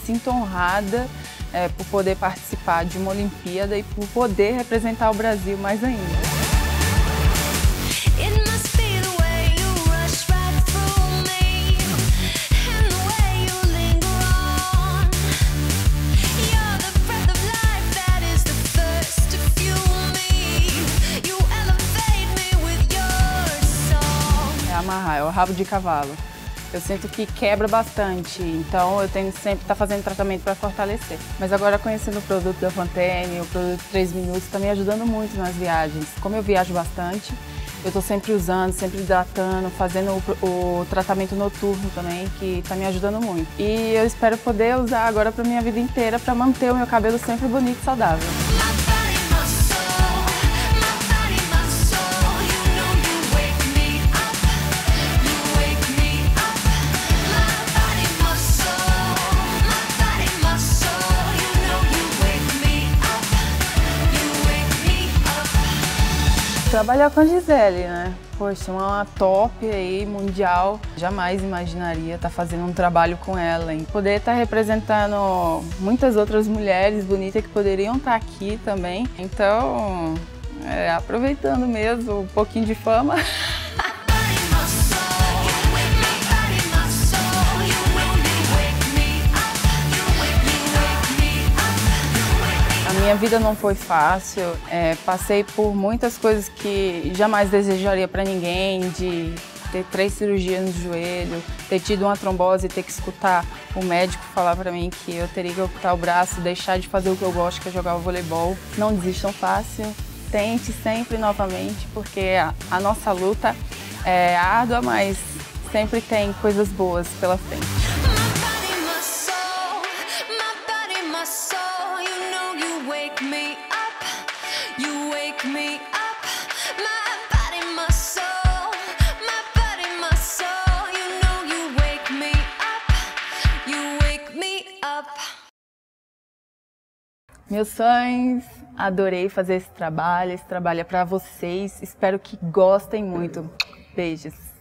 sinto honrada por poder participar de uma Olimpíada e por poder representar o Brasil mais ainda. Amarrar, é o rabo de cavalo. Eu sinto que quebra bastante, então eu tenho que sempre estar fazendo tratamento para fortalecer. Mas agora conhecendo o produto da Pantene, o produto 3 minutos, está me ajudando muito nas viagens. Como eu viajo bastante, eu estou sempre usando, sempre hidratando, fazendo o tratamento noturno também, que está me ajudando muito. E eu espero poder usar agora para minha vida inteira para manter o meu cabelo sempre bonito e saudável. Trabalhar com a Gisele, né? Poxa, uma top aí, mundial. Jamais imaginaria estar fazendo um trabalho com ela, e poder estar representando muitas outras mulheres bonitas que poderiam estar aqui também. Então, aproveitando mesmo um pouquinho de fama. Minha vida não foi fácil, passei por muitas coisas que jamais desejaria para ninguém, de ter 3 cirurgias no joelho, ter tido uma trombose e ter que escutar o médico falar para mim que eu teria que amputar o braço, deixar de fazer o que eu gosto, que é jogar voleibol. Não desistam fácil, tente sempre novamente, porque a nossa luta é árdua, mas sempre tem coisas boas pela frente. Meus sonhos, adorei fazer esse trabalho é para vocês, espero que gostem muito. Beijos!